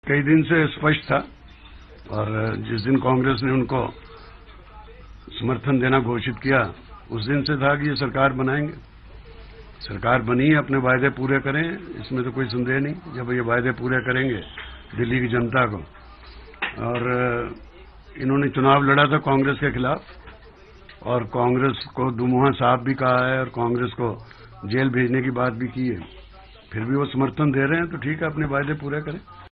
कई दिन से स्पष्ट था और जिस दिन कांग्रेस ने उनको समर्थन देना घोषित किया उस दिन से था कि ये सरकार बनाएंगे। सरकार बनी, अपने वायदे पूरे करें, इसमें तो कोई संदेह नहीं। जब ये वायदे पूरे करेंगे दिल्ली की जनता को, और इन्होंने चुनाव लड़ा था कांग्रेस के खिलाफ और कांग्रेस को दुमुहा साहब भी कहा है और कांग्रेस को जेल भेजने की बात भी की है, फिर भी वो समर्थन दे रहे हैं, तो ठीक है, अपने वायदे पूरे करें।